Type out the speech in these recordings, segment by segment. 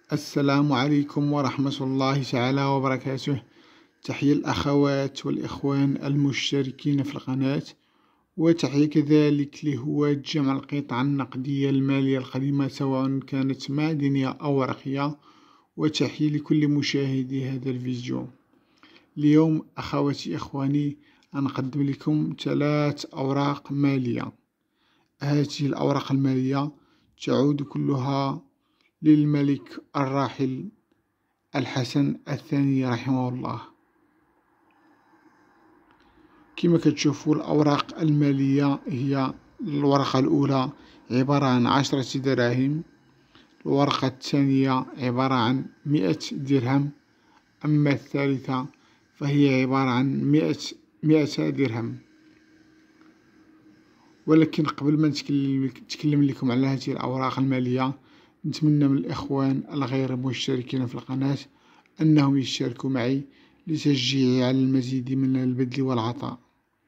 السلام عليكم ورحمة الله تعالى وبركاته. تحية الأخوات والإخوان المشتركين في القناة، وتحية كذلك لهواة جمع القطع النقدية المالية القديمة سواء كانت معدنية أو ورقية، وتحية لكل مشاهدي هذا الفيديو. اليوم أخواتي إخواني أنقدم لكم 3 أوراق مالية. هذه الأوراق المالية تعود كلها للملك الراحل الحسن الثاني رحمه الله. كما كتشوفوا الأوراق المالية هي الورقة الأولى عبارة عن 10 دراهم، الورقة الثانية عبارة عن 100 درهم، أما الثالثة فهي عبارة عن 100 درهم. ولكن قبل ما نتكلم لكم على هذه الأوراق المالية، نتمنى من الإخوان الغير مشتركين في القناة أنهم يشتركوا معي لتشجيعي على المزيد من البذل والعطاء.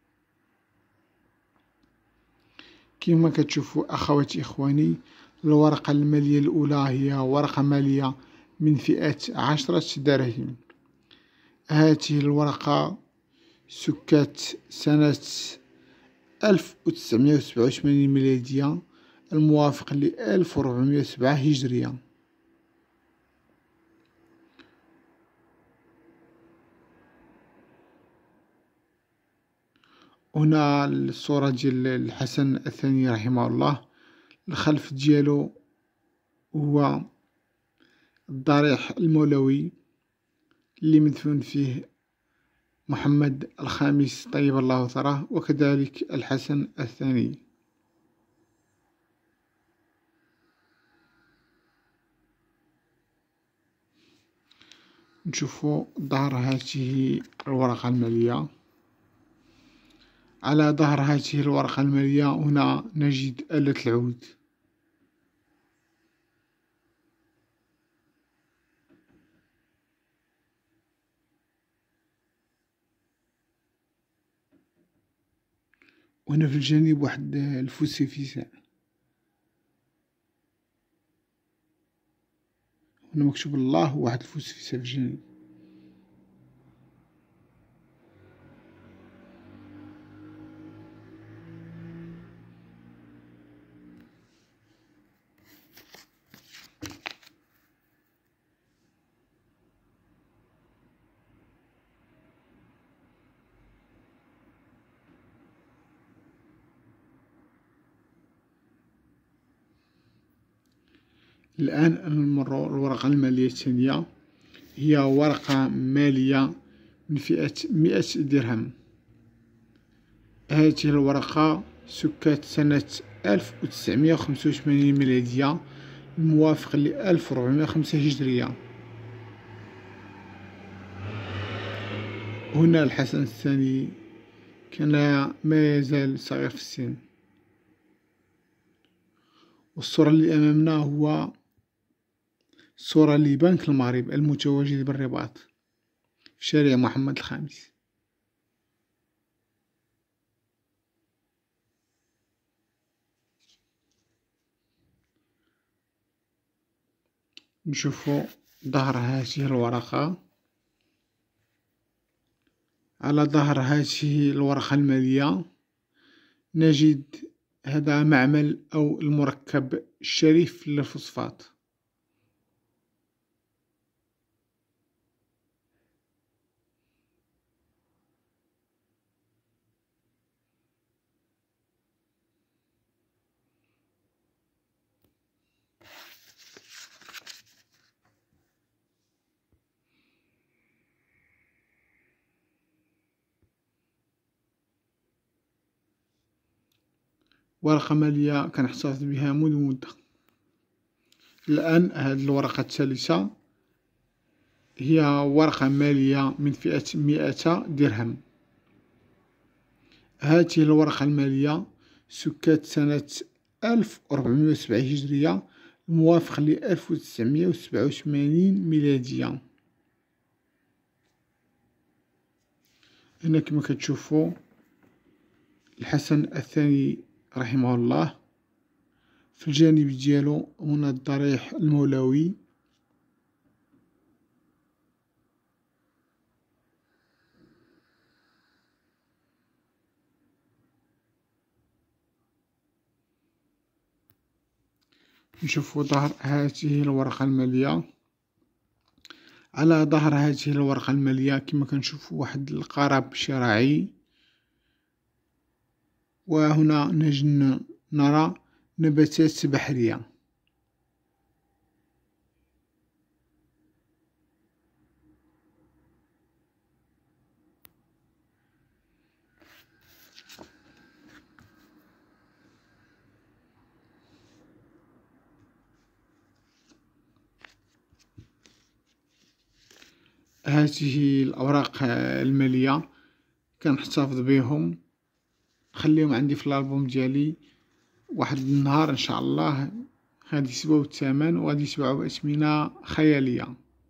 كما كتشوفوا أخواتي إخواني، الورقة المالية الأولى هي ورقة مالية من فئة 10 دراهم. هذه الورقة سكت سنة 1987 ميلادية، الموافق ل 1407 هجرية. هنا الصورة ديال الحسن الثاني رحمه الله، الخلف ديالو هو الضريح المولوي اللي مدفون فيه محمد الخامس طيب الله ثراه، وكذلك الحسن الثاني. نشوفوا ظهر هذه الورقة المالية. على ظهر هذه الورقة المالية هنا نجد آلة العود. وهنا في الجانب واحد الفسيفساء، هنا مكتوب الله واحد الفسيفساء في الجانب. الآن نمر الورقة المالية الثانية، هي ورقة مالية من فئة 100 درهم. هذه الورقة سكت سنة 1985 ميلادية، الموافق ل 1405 هجرية. هنا الحسن الثاني كان ما يزال صغير في السن. والصورة اللي أمامنا هو صورة لبنك المغرب المتواجد بالرباط في شارع محمد الخامس. نشوفوا ظهر هذه الورقة. على ظهر هذه الورقة المالية نجد هذا معمل أو المركب الشريف للفوسفات. ورقة مالية كنحتفظ بها منذ مدة. الآن هذه الورقة الثالثة هي ورقة مالية من فئة 100 درهم. هذه الورقة المالية سكت سنة 1407 هجرية، الموافق ل 1987 ميلادية. هنا كما كتشوفوا الحسن الثاني رحمه الله، في الجانب ديالو هنا الضريح المولوي نشوفوا ظهر هذه الورقة المالية. على ظهر هذه الورقة المالية كما كنشوفوا واحد القراب شراعي، وهنا نرى نباتات بحرية. هذه الأوراق المالية كنحتفظ بهم، خليهم عندي في الألبوم ديالي. واحد النهار إن شاء الله غادي يسواو الثمن وغادي يتباعو بأثمنة خيالية.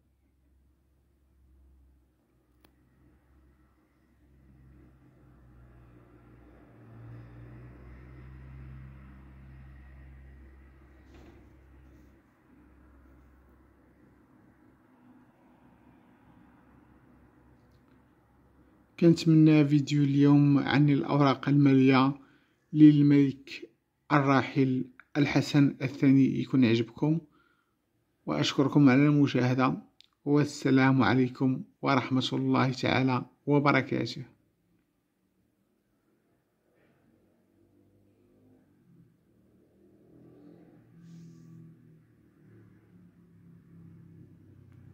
كنتمنى فيديو اليوم عن الأوراق المالية للملك الراحل الحسن الثاني يكون يعجبكم، وأشكركم على المشاهدة، والسلام عليكم ورحمة الله تعالى وبركاته.